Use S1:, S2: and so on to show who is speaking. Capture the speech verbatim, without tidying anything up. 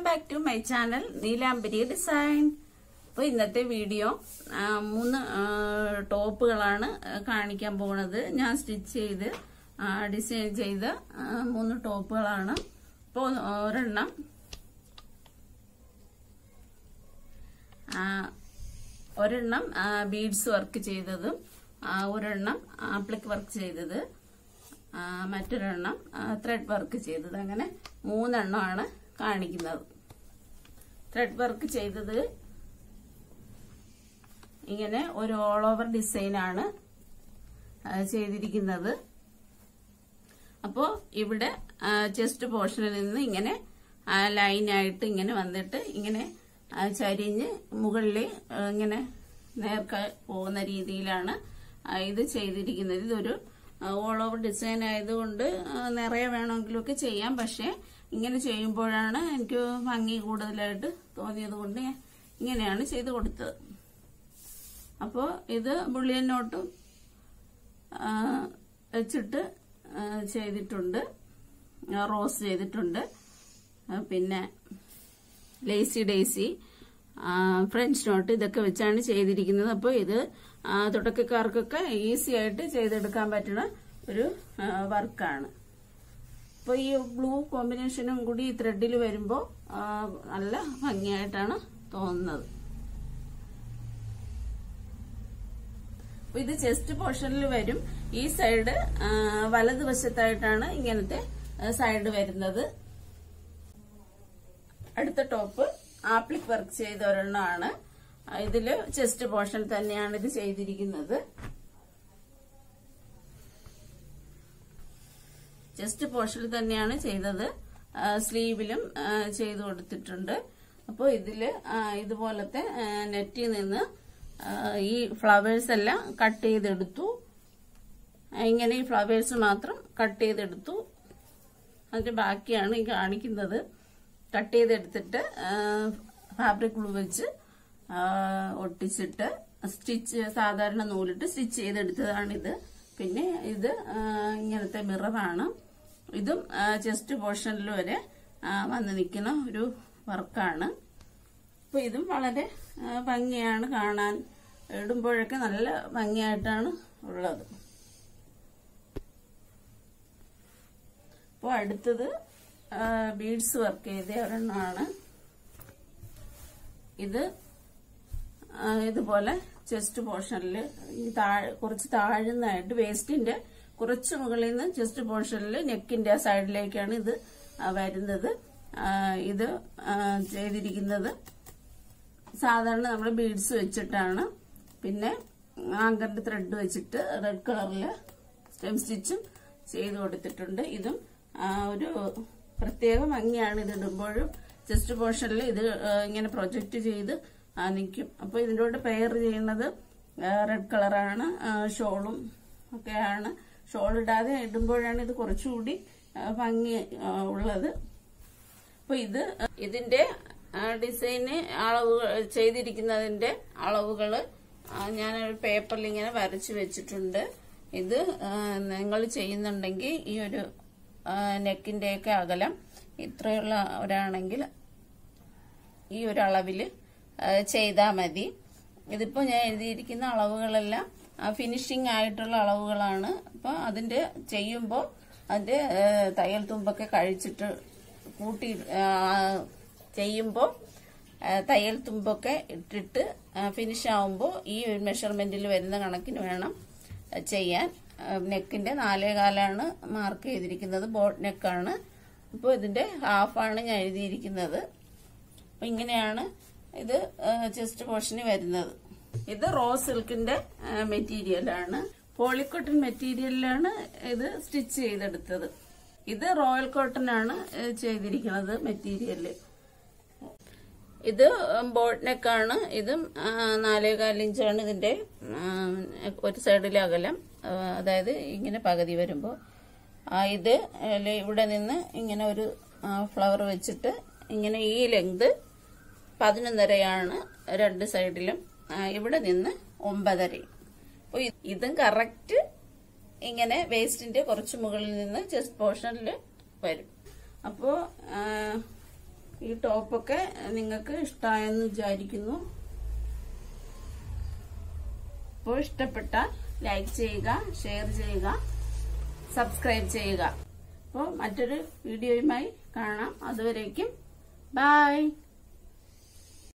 S1: back to my channel Neelambari Design. അപ്പോൾ ഇന്നത്തെ video മൂന്ന് ടോപ്പുകളാണ് കാണിക്കാൻ പോകുന്നത്. ഞാൻ സ്റ്റിച്ച് ചെയ്ത് ഡിസൈൻ ചെയ്ത മൂന്ന് ടോപ്പുകളാണ്. അപ്പോൾ ഒരെണ്ണം ഒരെണ്ണം ബീഡ്സ് വർക്ക് ചെയ്തതും ഒരെണ്ണം ആപ്ലിക് വർക്ക് ചെയ്തത് മറ്റൊരെണ്ണം ത്രെഡ് വർക്ക് ചെയ്തത്, അങ്ങനെ മൂന്നെണ്ണമാണ് കാണിക്കുന്നത്. ത്രെഡ് വർക്ക് ചെയ്തത് ഇങ്ങനെ ഒരു ഓൾ ഓവർ ഡിസൈനാണ് ചെയ്തിരിക്കുന്നത്. അപ്പോൾ ഇവിടെ ചെസ്റ്റ് പോർഷനിൽ നിന്ന് ഇങ്ങനെ ലൈനായിട്ട് ഇങ്ങനെ വന്നിട്ട് ഇങ്ങനെ ചരിഞ്ഞ് മുകളിൽ ഇങ്ങനെ നേർക്ക പോകുന്ന രീതിയിലാണ് ഇത് ചെയ്തിരിക്കുന്നത്. ഇതൊരു ഓൾ ഓവർ ഡിസൈൻ ആയതുകൊണ്ട് നിറയെ വേണമെങ്കിലൊക്കെ ചെയ്യാം, പക്ഷെ ഇങ്ങനെ ചെയ്യുമ്പോഴാണ് എനിക്ക് ഭംഗി കൂടുതലായിട്ട് തോന്നിയത് കൊണ്ട് ഇങ്ങനെയാണ് ചെയ്ത് കൊടുത്തത്. അപ്പോൾ ഇത് ബുള്ളിയൻ നോട്ടും വെച്ചിട്ട് ചെയ്തിട്ടുണ്ട്, റോസ് ചെയ്തിട്ടുണ്ട്, പിന്നെ ലേസി ഡേസി, ഫ്രഞ്ച് നോട്ട്, ഇതൊക്കെ വെച്ചാണ് ചെയ്തിരിക്കുന്നത്. അപ്പോൾ ഇത് തുടക്കക്കാർക്കൊക്കെ ഈസി ആയിട്ട് ചെയ്തെടുക്കാൻ പറ്റുന്ന ഒരു വർക്കാണ്. അപ്പോൾ ഈ ബ്ലൂ കോമ്പിനേഷനും കൂടി ഈ ത്രെഡിൽ വരുമ്പോൾ നല്ല ഭംഗിയായിട്ടാണ് തോന്നുന്നത്. അപ്പൊ ഇത് ചെസ്റ്റ് പോർഷനിൽ വരും. ഈ സൈഡ് വലതുവശത്തായിട്ടാണ് ഇങ്ങനത്തെ സൈഡ് വരുന്നത്. അടുത്ത ടോപ്പ് ആപ്ലിക് വർക്ക് ചെയ്ത ഒരെണ്ണമാണ്. ഇതില് ചെസ്റ്റ് പോർഷൻ തന്നെയാണ് ഇത് ചെയ്തിരിക്കുന്നത്. ചെസ്റ്റ് പോർഷനിൽ തന്നെയാണ് ചെയ്തത്, സ്ലീവിലും ചെയ്തു കൊടുത്തിട്ടുണ്ട്. അപ്പോൾ ഇതില് ഇതുപോലത്തെ നെറ്റിൽ നിന്ന് ഈ ഫ്ലവേഴ്സ് എല്ലാം കട്ട് ചെയ്തെടുത്തു. ഇങ്ങനെ ഈ ഫ്ലവേഴ്സ് മാത്രം കട്ട് ചെയ്തെടുത്തു. അതിന്റെ ബാക്കിയാണ് ഈ കാണിക്കുന്നത്. കട്ട് ചെയ്തെടുത്തിട്ട് ഫാബ്രിക് ഗ്ലൂ വെച്ച് ഒട്ടിച്ചിട്ട് സ്റ്റിച്ച് സാധാരണ നൂലിട്ട് സ്റ്റിച്ച് ചെയ്തെടുത്തതാണിത്. പിന്നെ ഇത് ഇങ്ങനത്തെ മിററാണ്. ഇതും ചെസ്റ്റ് പോർഷനിൽ വരെ വന്ന് നിൽക്കുന്ന ഒരു വർക്കാണ്. അപ്പൊ ഇതും വളരെ ഭംഗിയാണ് കാണാൻ, ഇടുമ്പോഴൊക്കെ നല്ല ഭംഗിയായിട്ടാണ് ഉള്ളത്. അപ്പോൾ അടുത്തത് ബീഡ്സ് വർക്ക് ചെയ്ത ഒരെണ്ണമാണ്. ഇത് ഇതുപോലെ ചെസ്റ്റ് പോർഷനിൽ കുറച്ച് താഴ്ന്നതായിട്ട് വേസ്റ്റിന്റെ കുറച്ച് മുകളിൽ നിന്ന് ചെസ്റ്റ് പോർഷനിൽ നെക്കിന്റെ സൈഡിലേക്കാണ് ഇത് വരുന്നത്. ഇത് ചെയ്തിരിക്കുന്നത് സാധാരണ നമ്മൾ ബീഡ്സ് വെച്ചിട്ടാണ്. പിന്നെ ആങ്കറിന്റെ ത്രെഡ് വെച്ചിട്ട് റെഡ് കളറില് സ്റ്റെം സ്റ്റിച്ചും ചെയ്ത് കൊടുത്തിട്ടുണ്ട്. ഇതും ഒരു പ്രത്യേക ഭംഗിയാണ് ഇത് ഇടുമ്പോഴും. ചെസ്റ്റ് പോർഷനിൽ ഇത് ഇങ്ങനെ പ്രൊജക്ട് ചെയ്ത് നിൽക്കും. അപ്പൊ ഇതിൻ്റെ കൂടെ പെയർ ചെയ്യുന്നത് റെഡ് കളറാണ്, ഷോളും ഒക്കെയാണ്. ഷോൾ ഇടാതെ ഇടുമ്പോഴാണ് ഇത് കുറച്ചുകൂടി ഭംഗി ഉള്ളത്. അപ്പൊ ഇത് ഇതിന്റെ ഡിസൈന് അളവുകൾ ചെയ്തിരിക്കുന്നതിന്റെ അളവുകള് ഞാനൊരു പേപ്പറിൽ ഇങ്ങനെ വരച്ചു വെച്ചിട്ടുണ്ട്. ഇത് നിങ്ങൾ ചെയ്യുന്നുണ്ടെങ്കിൽ ഈ ഒരു നെക്കിന്റെയൊക്കെ അകലം ഇത്രയുള്ളവരാണെങ്കിൽ ഈ ഒരു അളവിൽ ചെയ്താൽ മതി. ഇതിപ്പോ ഞാൻ എഴുതിയിരിക്കുന്ന അളവുകളെല്ലാം ഫിനിഷിംഗ് ആയിട്ടുള്ള അളവുകളാണ്. അപ്പൊ അതിന്റെ ചെയ്യുമ്പോൾ അതിന്റെ തയ്യൽ തുമ്പൊക്കെ കഴിച്ചിട്ട് കൂട്ടി ചെയ്യുമ്പോൾ തയ്യൽ തുമ്പൊക്കെ ഇട്ടിട്ട് ഫിനിഷ് ആവുമ്പോൾ ഈ ഒരു മെഷർമെന്റിൽ വരുന്ന കണക്കിന് വേണം ചെയ്യാൻ. നെക്കിന്റെ നാലേ കാലാണ് മാർക്ക് ചെയ്തിരിക്കുന്നത്, ബോട്ട് നെക്കാണ്. അപ്പോൾ ഇതിന്റെ ഹാഫാണ് ഞാൻ എഴുതിയിരിക്കുന്നത്. അപ്പൊ ഇങ്ങനെയാണ് ഇത് ചെസ്റ്റ് പോർഷന് വരുന്നത്. ഇത് റോ സിൽക്കിന്റെ മെറ്റീരിയലാണ്, പോളിക്കോട്ടൺ മെറ്റീരിയലിലാണ് ഇത് സ്റ്റിച്ച് ചെയ്തെടുത്തത്. ഇത് റോയൽ കോട്ടൺ ആണ് ചെയ്തിരിക്കുന്നത് മെറ്റീരിയല്. ഇത് ബോട്ട് നെക്കാണ്. ഇതും നാലേകാൽ ഇഞ്ചാണ് ഇതിന്റെ ഒരു സൈഡിലെ അകലം, അതായത് ഇങ്ങനെ പകുതി വരുമ്പോൾ ഇത് ഇവിടെ നിന്ന് ഇങ്ങനെ ഒരു ഫ്ലവർ വെച്ചിട്ട് ഇങ്ങനെ ഈ ലെങ്ത് പതിനൊന്നരയാണ് രണ്ട് സൈഡിലും, ഇവിടെ നിന്ന് ഒമ്പതരയും. അപ്പോൾ ഇതും കറക്റ്റ് ഇങ്ങനെ വേസ്റ്റിന്റെ കുറച്ച് മുകളിൽ നിന്ന് ചെസ്റ്റ് പോർഷനിൽ വരും. അപ്പോൾ ഈ ടോപ്പൊക്കെ നിങ്ങൾക്ക് ഇഷ്ടമായെന്ന് വിചാരിക്കുന്നു. അപ്പോൾ ഇഷ്ടപ്പെട്ടാൽ ലൈക്ക് ചെയ്യുക, ഷെയർ ചെയ്യുക, സബ്സ്ക്രൈബ് ചെയ്യുക. അപ്പോൾ മറ്റൊരു വീഡിയോയുമായി കാണാം. അതുവരേക്കും ബൈ.